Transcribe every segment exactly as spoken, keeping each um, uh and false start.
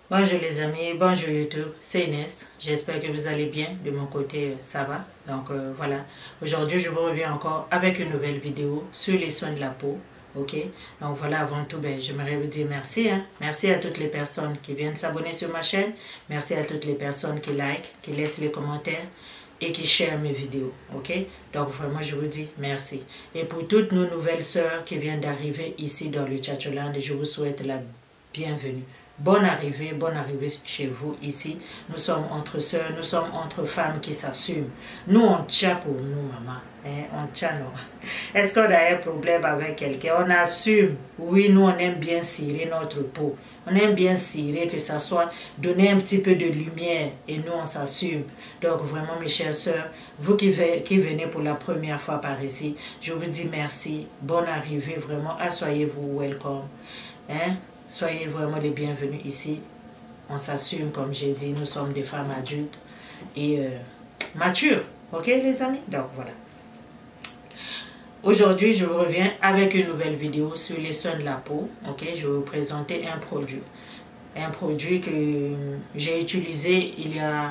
Bonjour les amis, bonjour YouTube, c'est Inès. J'espère que vous allez bien. De mon côté, ça va. Donc euh, voilà, aujourd'hui je vous reviens encore avec une nouvelle vidéo sur les soins de la peau. Ok, donc voilà, avant tout, ben, j'aimerais vous dire merci. Hein. Merci à toutes les personnes qui viennent s'abonner sur ma chaîne. Merci à toutes les personnes qui like, qui laissent les commentaires et qui share mes vidéos. Ok, donc vraiment je vous dis merci. Et pour toutes nos nouvelles sœurs qui viennent d'arriver ici dans le Tchatcholand, je vous souhaite la bienvenue. Bonne arrivée, bonne arrivée chez vous ici. Nous sommes entre sœurs, nous sommes entre femmes qui s'assument. Nous, on tient pour nous, maman. Hein? On tient, non. Est-ce qu'on a un problème avec quelqu'un? On assume. Oui, nous, on aime bien cirer notre peau. On aime bien cirer, que ça soit donner un petit peu de lumière. Et nous, on s'assume. Donc, vraiment, mes chères sœurs, vous qui, qui venez pour la première fois par ici, je vous dis merci. Bonne arrivée, vraiment. Assoyez-vous, welcome. Hein? Soyez vraiment les bienvenus ici. On s'assume, comme j'ai dit, nous sommes des femmes adultes et euh, matures. Ok, les amis? Donc, voilà. Aujourd'hui, je vous reviens avec une nouvelle vidéo sur les soins de la peau. Ok, je vais vous présenter un produit. Un produit que j'ai utilisé il y a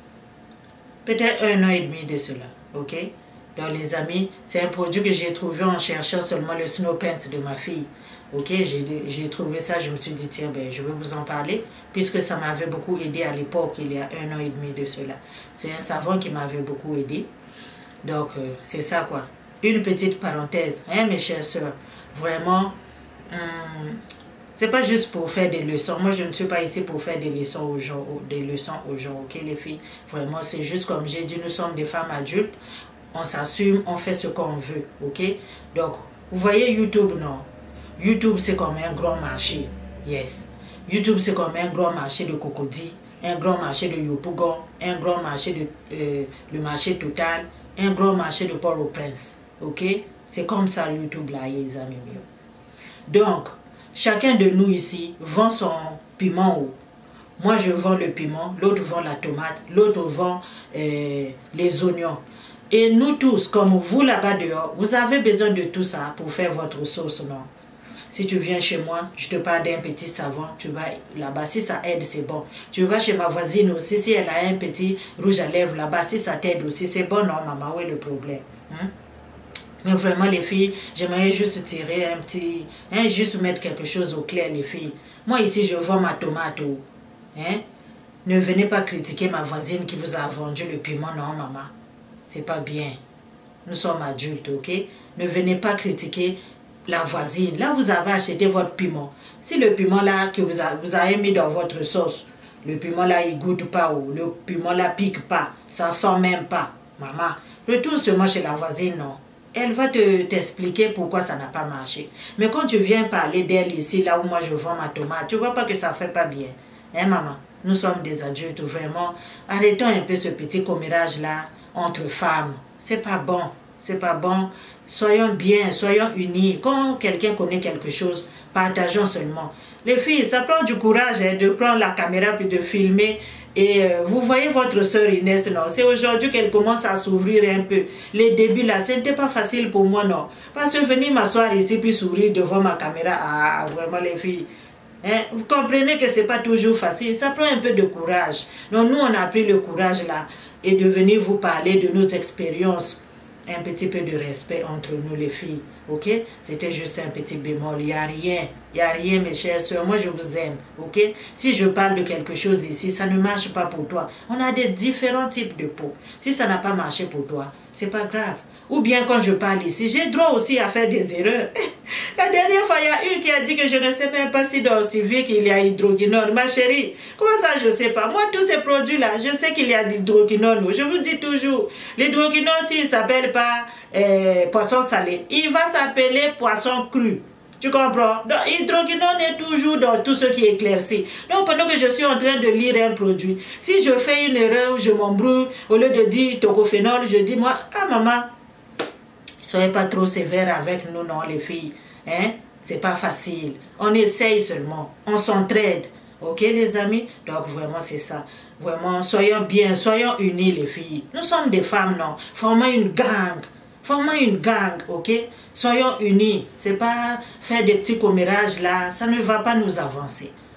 peut-être un an et demi de cela. Ok? Donc, les amis, c'est un produit que j'ai trouvé en cherchant seulement le Snow Paint de ma fille. Ok, j'ai trouvé ça, je me suis dit, tiens, ben, je vais vous en parler, puisque ça m'avait beaucoup aidé à l'époque, il y a un an et demi de cela. C'est un savon qui m'avait beaucoup aidé. Donc, euh, c'est ça, quoi. Une petite parenthèse, hein, mes chères sœurs. Vraiment, hum, c'est pas juste pour faire des leçons. Moi, je ne suis pas ici pour faire des leçons aux gens, des leçons aux gens, ok, les filles. Vraiment, c'est juste comme j'ai dit, nous sommes des femmes adultes. On s'assume, on fait ce qu'on veut, ok. Donc, vous voyez YouTube, non? YouTube, c'est comme un grand marché. Yes. YouTube, c'est comme un grand marché de Cocody, un grand marché de Yopougon, un grand marché de euh, le marché Total, un grand marché de Port-au-Prince. Ok? C'est comme ça YouTube là, les amis mieux. Donc, chacun de nous ici vend son piment haut. Moi, je vends le piment, l'autre vend la tomate, l'autre vend euh, les oignons. Et nous tous, comme vous là-bas dehors, vous avez besoin de tout ça pour faire votre sauce, non? Si tu viens chez moi, je te parle d'un petit savon, tu vas là-bas, si ça aide, c'est bon. Tu vas chez ma voisine aussi, si elle a un petit rouge à lèvres là-bas, si ça t'aide aussi, c'est bon, non, maman, où est le problème? Hein? Mais vraiment, les filles, j'aimerais juste tirer un petit, hein, juste mettre quelque chose au clair, les filles. Moi, ici, je vends ma tomate. Hein? Ne venez pas critiquer ma voisine qui vous a vendu le piment, non, maman. C'est pas bien. Nous sommes adultes, ok? Ne venez pas critiquer la voisine. Là, vous avez acheté votre piment. Si le piment là que vous, a, vous avez mis dans votre sauce, le piment là, il goûte pas ou le piment là pique pas, ça sent même pas, maman, retourne seulement chez la voisine, non? Elle va te t'expliquer pourquoi ça n'a pas marché. Mais quand tu viens parler d'elle ici, là où moi je vends ma tomate, tu vois pas que ça fait pas bien. Hein, maman? Nous sommes des adultes, vraiment. Arrêtons un peu ce petit commérage là entre femmes. C'est pas bon. C'est pas bon. Soyons bien, soyons unis. Quand quelqu'un connaît quelque chose, partageons seulement. Les filles, ça prend du courage hein, de prendre la caméra puis de filmer. Et euh, vous voyez votre soeur Inès, non? C'est aujourd'hui qu'elle commence à s'ouvrir un peu. Les débuts là, ce n'était pas facile pour moi, non? Parce que venir m'asseoir ici puis sourire devant ma caméra, ah, vraiment les filles. Hein? Vous comprenez que ce n'est pas toujours facile. Ça prend un peu de courage. Donc nous, on a pris le courage là et de venir vous parler de nos expériences. Un petit peu de respect entre nous les filles, ok? C'était juste un petit bémol, il n'y a rien, il n'y a rien mes chères soeurs, moi je vous aime, ok? Si je parle de quelque chose ici, ça ne marche pas pour toi. On a des différents types de peau. Si ça n'a pas marché pour toi, c'est pas grave. Ou bien quand je parle ici, j'ai droit aussi à faire des erreurs. La dernière fois, il y a une qui a dit que je ne sais même pas si dans Civic il y a hydroquinone. Ma chérie, comment ça je ne sais pas? Moi, tous ces produits-là, je sais qu'il y a de l'hydroquinone. Je vous dis toujours, l'hydroquinone, s'il ne s'appelle pas euh, poisson salé, il va s'appeler poisson cru. Tu comprends? Donc, l'hydroquinone est toujours dans tout ce qui est éclairci. Donc, pendant que je suis en train de lire un produit, si je fais une erreur, je m'embrouille, au lieu de dire tocophénol, je dis moi, ah maman, soyez pas trop sévère avec nous, non, les filles. Hein? C'est pas facile. On essaye seulement. On s'entraide. Ok, les amis? Donc, vraiment, c'est ça. Vraiment, soyons bien, soyons unis, les filles. Nous sommes des femmes, non? Formons une gang. Formons une gang, ok? Soyons unis. C'est pas faire des petits commérages là. Ça ne va pas nous avancer.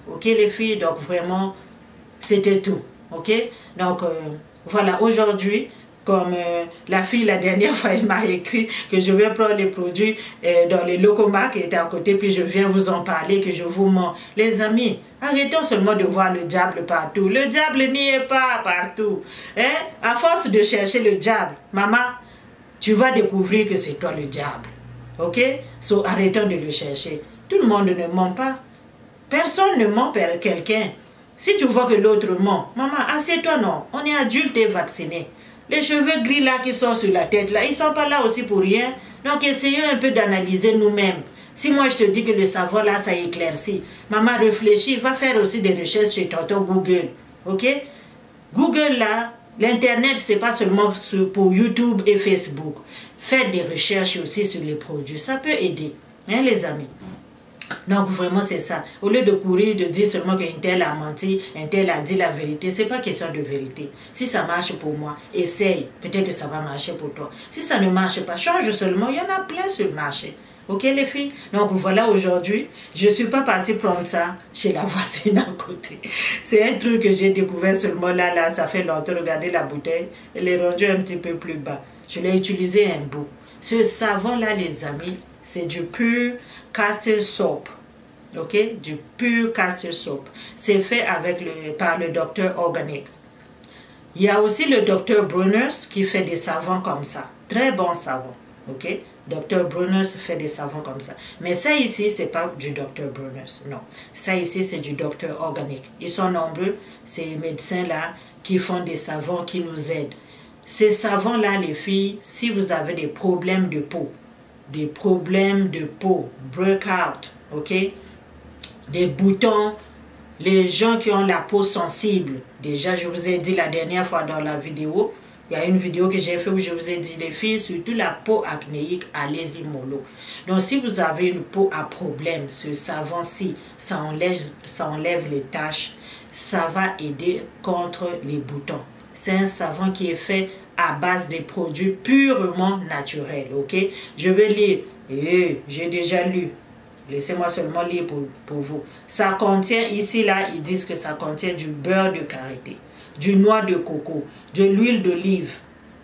Ok les filles, donc vraiment, c'était tout. Ok, donc euh, voilà, aujourd'hui, comme euh, la fille la dernière fois, elle m'a écrit que je vais prendre les produits euh, dans les Locoma qui étaient à côté, puis je viens vous en parler, que je vous mens. Les amis, arrêtons seulement de voir le diable partout. Le diable n'y est pas partout. Hein? À force de chercher le diable, maman, tu vas découvrir que c'est toi le diable. Ok? So, arrêtons de le chercher. Tout le monde ne ment pas. Personne ne ment par quelqu'un. Si tu vois que l'autre ment, maman, assieds-toi, non. On est adulte et vacciné. Les cheveux gris là qui sont sur la tête là, ils sont pas là aussi pour rien. Donc essayons un peu d'analyser nous-mêmes. Si moi je te dis que le savon là ça éclaircit, maman réfléchis, va faire aussi des recherches chez tonton Google. Ok? Google là, l'internet c'est pas seulement pour YouTube et Facebook. Faites des recherches aussi sur les produits, ça peut aider, hein les amis. Donc vraiment c'est ça. Au lieu de courir, de dire seulement qu'un tel a menti, un tel a dit la vérité, c'est pas question de vérité. Si ça marche pour moi, essaye. Peut-être que ça va marcher pour toi. Si ça ne marche pas, change seulement. Il y en a plein sur le marché. Ok les filles? Donc voilà, aujourd'hui, je ne suis pas partie prendre ça chez la voisine à côté. C'est un truc que j'ai découvert seulement là, là, ça fait longtemps. Regardez la bouteille, elle est rendue un petit peu plus bas. Je l'ai utilisé un bout. Ce savon là les amis, c'est du pur castor soap. Ok, du pur castor soap. C'est fait avec le, par le docteur Organics. Il y a aussi le docteur Bruners qui fait des savons comme ça. Très bon savon. Ok, docteur Bruners fait des savons comme ça. Mais ça ici, c'est pas du docteur Bruners. Non. Ça ici, c'est du docteur Organic. Ils sont nombreux, ces médecins-là, qui font des savons qui nous aident. Ces savons-là, les filles, si vous avez des problèmes de peau, des problèmes de peau, breakout, ok, des boutons, les gens qui ont la peau sensible, déjà je vous ai dit la dernière fois dans la vidéo, il y a une vidéo que j'ai fait où je vous ai dit les filles, surtout la peau acnéique, allez-y mollo. Donc si vous avez une peau à problème, ce savon-ci, ça enlève, ça enlève les taches, ça va aider contre les boutons. C'est un savon qui est fait à base des produits purement naturels, ok? Je vais lire, et j'ai déjà lu. Laissez-moi seulement lire pour, pour vous. Ça contient, ici là, ils disent que ça contient du beurre de karité, du noix de coco, de l'huile d'olive.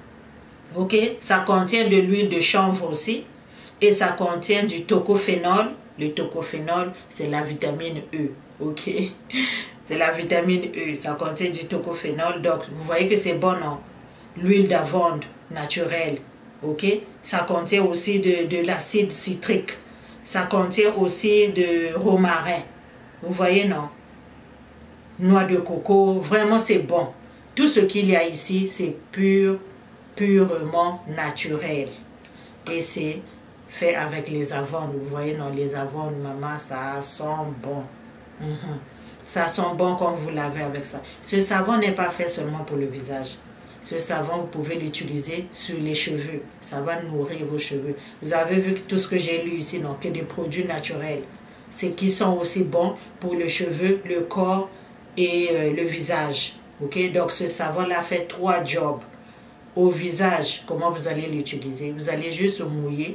Ok? Ça contient de l'huile de chanvre aussi. Et ça contient du tocophénol. Le tocophénol, c'est la vitamine E. Ok? C'est la vitamine E. Ça contient du tocophénol. Donc, vous voyez que c'est bon, non? L'huile d'amande naturelle. Ok? Ça contient aussi de, de l'acide citrique. Ça contient aussi de romarin. Vous voyez, non? Noix de coco. Vraiment, c'est bon. Tout ce qu'il y a ici, c'est pur, purement naturel. Et c'est fait avec les avoines. Vous voyez, non? Les avoines, maman, ça sent bon. Mm-hmm. Ça sent bon quand vous lavez avec ça. Ce savon n'est pas fait seulement pour le visage. Ce savon, vous pouvez l'utiliser sur les cheveux. Ça va nourrir vos cheveux. Vous avez vu que tout ce que j'ai lu ici, donc, que des produits naturels. C'est qui sont aussi bons pour le cheveu, le corps et euh, le visage. Ok? Donc, ce savon-là fait trois jobs. Au visage, comment vous allez l'utiliser? Vous allez juste mouiller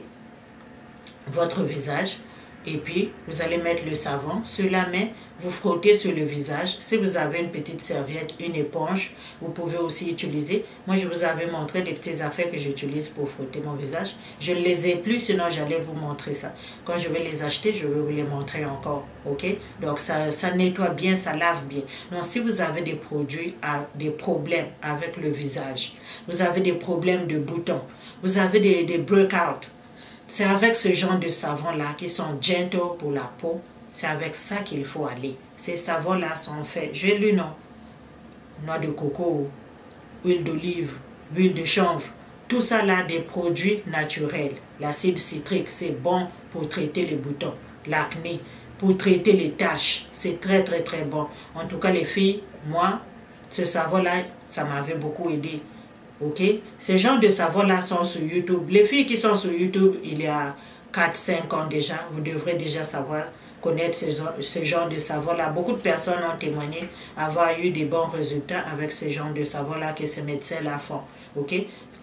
votre visage. Et puis, vous allez mettre le savon sur la main, vous frottez sur le visage. Si vous avez une petite serviette, une éponge, vous pouvez aussi utiliser. Moi, je vous avais montré des petites affaires que j'utilise pour frotter mon visage. Je ne les ai plus, sinon j'allais vous montrer ça. Quand je vais les acheter, je vais vous les montrer encore. Ok? Donc, ça, ça nettoie bien, ça lave bien. Donc, si vous avez des produits, à, des problèmes avec le visage, vous avez des problèmes de boutons, vous avez des, des breakouts, c'est avec ce genre de savon-là qui sont gentle pour la peau. C'est avec ça qu'il faut aller. Ces savons-là sont faits, je vais lu non, noix de coco, huile d'olive, huile de chanvre. Tout ça là, des produits naturels. L'acide citrique, c'est bon pour traiter les boutons, l'acné, pour traiter les taches. C'est très très très bon. En tout cas les filles, moi, ce savon-là, ça m'avait beaucoup aidé. Ok, ces genres de savons-là sont sur YouTube. Les filles qui sont sur YouTube, il y a quatre cinq ans déjà, vous devrez déjà savoir, connaître ce genre, ce genre de savon-là. Beaucoup de personnes ont témoigné avoir eu des bons résultats avec ce genre de savon-là que ces médecins-là font. Ok,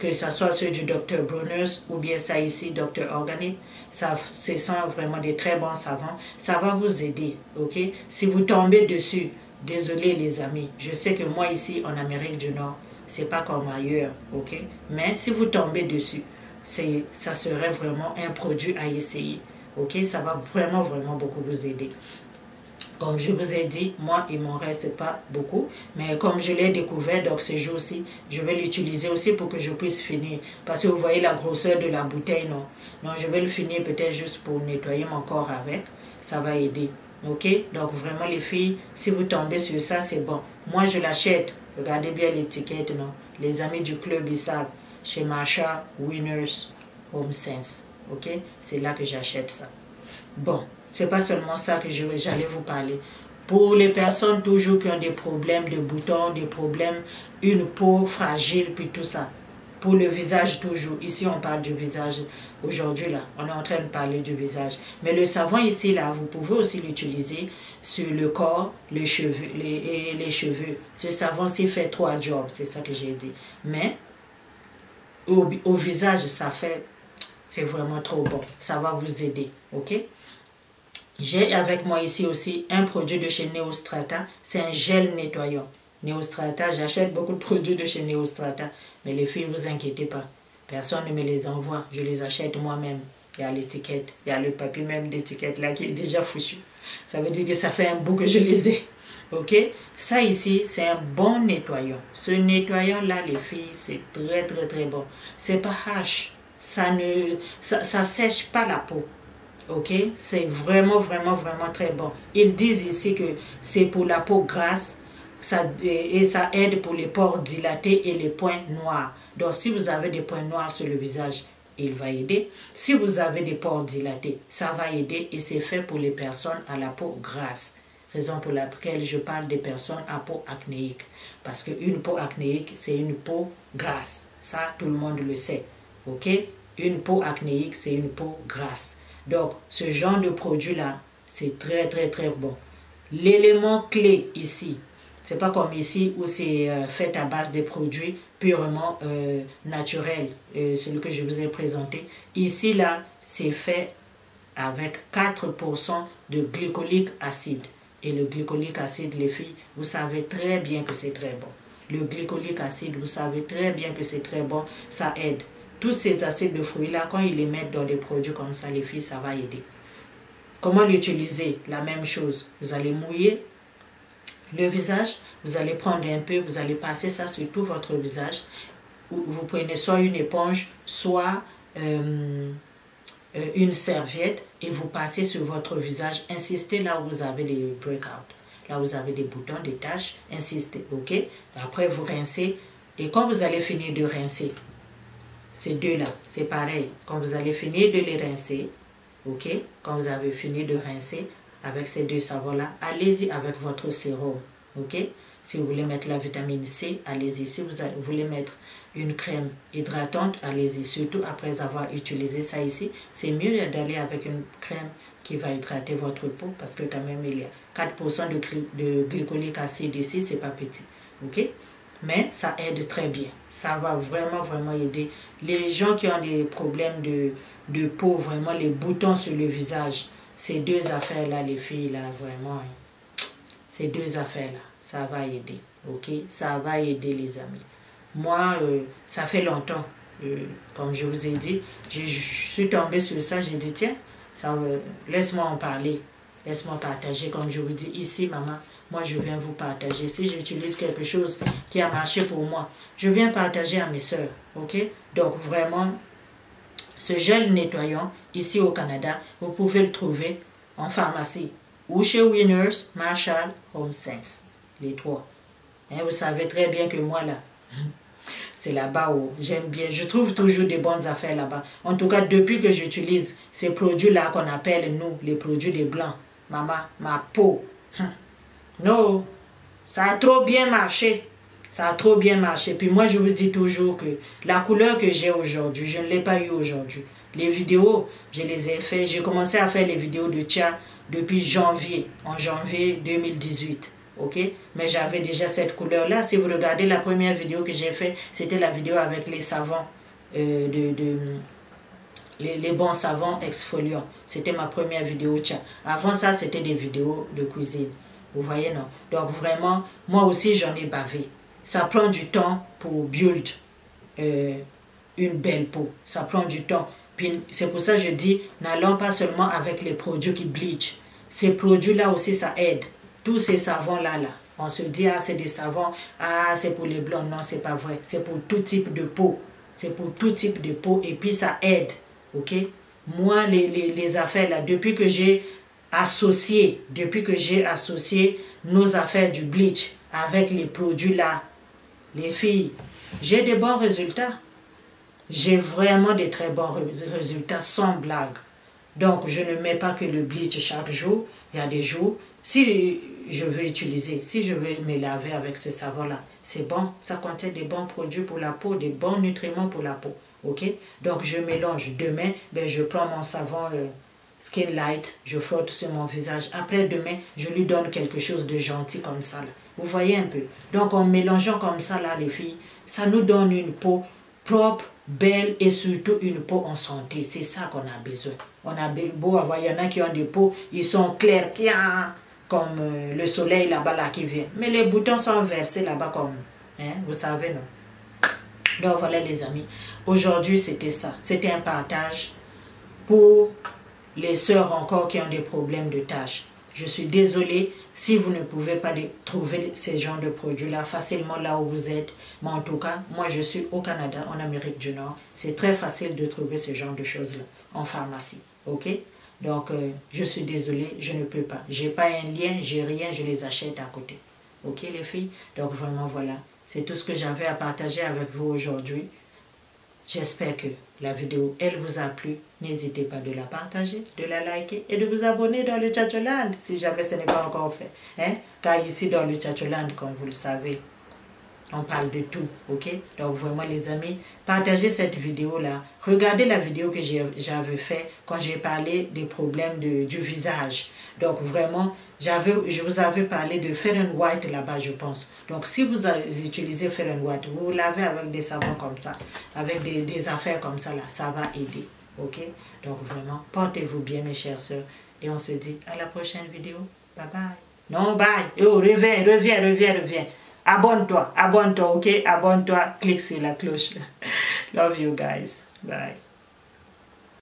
que ce soit ceux du docteur Brunner's ou bien ça ici, docteur Organic, ça, ce sont vraiment des très bons savons. Ça va vous aider, ok? Si vous tombez dessus, désolé les amis, je sais que moi ici en Amérique du Nord, c'est pas comme ailleurs, ok? Mais si vous tombez dessus, ça serait vraiment un produit à essayer, ok? Ça va vraiment, vraiment beaucoup vous aider. Comme je vous ai dit, moi, il ne m'en reste pas beaucoup. Mais comme je l'ai découvert, donc ce jour-ci, je vais l'utiliser aussi pour que je puisse finir. Parce que vous voyez la grosseur de la bouteille, non? Donc, je vais le finir peut-être juste pour nettoyer mon corps avec. Ça va aider. Ok? Donc, vraiment, les filles, si vous tombez sur ça, c'est bon. Moi, je l'achète. Regardez bien l'étiquette, non? Les amis du club, ils savent. Chez Marsha, Winners, Home Sense. Ok? C'est là que j'achète ça. Bon. C'est pas seulement ça que j'allais vous parler. Pour les personnes toujours qui ont des problèmes de boutons, des problèmes, une peau fragile, puis tout ça. Pour le visage toujours. Ici, on parle du visage. Aujourd'hui, là, on est en train de parler du visage. Mais le savon ici, là, vous pouvez aussi l'utiliser sur le corps, les cheveux, les, et les cheveux. Ce savon-ci fait trois jobs, c'est ça que j'ai dit. Mais au, au visage, ça fait, c'est vraiment trop bon. Ça va vous aider, ok? J'ai avec moi ici aussi un produit de chez Neostrata. C'est un gel nettoyant. Neostrata, j'achète beaucoup de produits de chez Neostrata. Mais les filles, ne vous inquiétez pas. Personne ne me les envoie. Je les achète moi-même. Il y a l'étiquette. Il y a le papier même d'étiquette là qui est déjà fichu. Ça veut dire que ça fait un bout que je les ai. Ok? Ça ici, c'est un bon nettoyant. Ce nettoyant là, les filles, c'est très très très bon. C'est pas hache. Ça ne ça, ça sèche pas la peau. Ok, c'est vraiment, vraiment, vraiment très bon. Ils disent ici que c'est pour la peau grasse ça, et, et ça aide pour les pores dilatés et les points noirs. Donc, si vous avez des points noirs sur le visage, il va aider. Si vous avez des pores dilatés, ça va aider et c'est fait pour les personnes à la peau grasse. Raison pour laquelle je parle des personnes à peau acnéique. Parce qu'une peau acnéique, c'est une peau grasse. Ça, tout le monde le sait. Ok, une peau acnéique, c'est une peau grasse. Donc, ce genre de produit-là, c'est très, très, très bon. L'élément clé ici, c'est pas comme ici où c'est euh, fait à base de produits purement euh, naturels, euh, celui que je vous ai présenté. Ici, là, c'est fait avec quatre pour cent de glycolique acide. Et le glycolique acide, les filles, vous savez très bien que c'est très bon. Le glycolique acide, vous savez très bien que c'est très bon, ça aide. Tous ces acides de fruits-là, quand ils les mettent dans des produits comme ça, les filles, ça va aider. Comment l'utiliser? La même chose. Vous allez mouiller le visage, vous allez prendre un peu, vous allez passer ça sur tout votre visage. Vous prenez soit une éponge, soit euh, une serviette et vous passez sur votre visage. Insistez là où vous avez des breakouts, là où vous avez des boutons, des taches, insistez, ok? Après, vous rincez et quand vous allez finir de rincer, ces deux-là, c'est pareil. Quand vous allez finir de les rincer, ok? Quand vous avez fini de rincer avec ces deux savons-là, allez-y avec votre sérum, ok? Si vous voulez mettre la vitamine C, allez-y. Si vous voulez mettre une crème hydratante, allez-y. Surtout après avoir utilisé ça ici, c'est mieux d'aller avec une crème qui va hydrater votre peau parce que quand même il y a quatre pour cent de, de glycolique acide ici, c'est pas petit, ok? Mais ça aide très bien. Ça va vraiment, vraiment aider. Les gens qui ont des problèmes de, de peau, vraiment les boutons sur le visage, ces deux affaires-là, les filles, là, vraiment, ces deux affaires-là, ça va aider. Ok? Ça va aider, les amis. Moi, euh, ça fait longtemps, euh, comme je vous ai dit, je, je suis tombée sur ça, j'ai dit, tiens, ça, euh, laisse-moi en parler. Laisse-moi partager, comme je vous dis ici, maman. Moi, je viens vous partager. Si j'utilise quelque chose qui a marché pour moi, je viens partager à mes soeurs. Ok? Donc, vraiment, ce gel nettoyant, ici au Canada, vous pouvez le trouver en pharmacie. Ou chez Winners, Marshall, Home Sense. Les trois. Hein, vous savez très bien que moi, là, c'est là-bas où j'aime bien. Je trouve toujours des bonnes affaires là-bas. En tout cas, depuis que j'utilise ces produits-là qu'on appelle, nous, les produits des Blancs. Maman, ma peau. Non, ça a trop bien marché. Ça a trop bien marché. Puis moi, je vous dis toujours que la couleur que j'ai aujourd'hui, je ne l'ai pas eu aujourd'hui. Les vidéos, je les ai fait. J'ai commencé à faire les vidéos de Tcha depuis janvier, en janvier deux mille dix-huit. ok? Mais j'avais déjà cette couleur-là. Si vous regardez la première vidéo que j'ai fait, c'était la vidéo avec les savons, euh, de, de, les, les bons savons exfoliants. C'était ma première vidéo. Tiens. Avant ça, c'était des vidéos de cuisine. Vous voyez, non? Donc vraiment, moi aussi, j'en ai bavé. Ça prend du temps pour build euh, une belle peau. Ça prend du temps. Puis c'est pour ça que je dis, n'allons pas seulement avec les produits qui bleach. Ces produits-là aussi, ça aide. Tous ces savons-là, là, on se dit, ah, c'est des savons, ah, c'est pour les blonds. Non, c'est pas vrai. C'est pour tout type de peau. C'est pour tout type de peau. Et puis, ça aide. OK? Moi, les, les, les affaires, là, depuis que j'ai associé, depuis que j'ai associé nos affaires du bleach avec les produits-là, les filles, j'ai des bons résultats. J'ai vraiment des très bons résultats, sans blague. Donc, je ne mets pas que le bleach chaque jour. Il y a des jours, si je veux utiliser, si je veux me laver avec ce savon-là, c'est bon. Ça contient des bons produits pour la peau, des bons nutriments pour la peau. OK? Donc, je mélange. Demain, ben, je prends mon savon euh, Skin Light, je frotte sur mon visage. Après, demain, je lui donne quelque chose de gentil comme ça. Là. Vous voyez un peu? Donc, en mélangeant comme ça, là, les filles, ça nous donne une peau propre, belle et surtout une peau en santé. C'est ça qu'on a besoin. On a beau avoir, il y en a qui ont des peaux, ils sont clairs, comme euh, le soleil là-bas là qui vient. Mais les boutons sont versés là-bas comme, hein, vous savez, non? Donc voilà les amis. Aujourd'hui c'était ça. C'était un partage pour les sœurs encore qui ont des problèmes de taches. Je suis désolée si vous ne pouvez pas trouver ces genres de produits-là facilement là où vous êtes. Mais en tout cas, moi je suis au Canada, en Amérique du Nord. C'est très facile de trouver ce genre de choses-là en pharmacie. Ok? Donc, euh, je suis désolée, je ne peux pas. J'ai pas un lien, j'ai rien, je les achète à côté. Ok les filles? Donc vraiment voilà. C'est tout ce que j'avais à partager avec vous aujourd'hui. J'espère que la vidéo, elle vous a plu. N'hésitez pas de la partager, de la liker et de vous abonner dans le Chacholand si jamais ce n'est pas encore fait. Hein? Car ici dans le Chacholand, comme vous le savez, on parle de tout, ok? Donc vraiment les amis, partagez cette vidéo-là. Regardez la vidéo que j'avais fait quand j'ai parlé des problèmes de, du visage. Donc vraiment, je vous avais parlé de Fair and White là-bas, je pense. Donc si vous utilisez Fair and White, vous lavez avec des savons comme ça, avec des, des affaires comme ça, là, ça va aider, ok? Donc vraiment, portez-vous bien mes chères sœurs. Et on se dit à la prochaine vidéo. Bye bye. Non, bye. Oh, reviens, reviens, reviens, reviens. Abonne-toi, abonne-toi, ok? Abonne-toi, clique sur la cloche. Love you guys. Bye.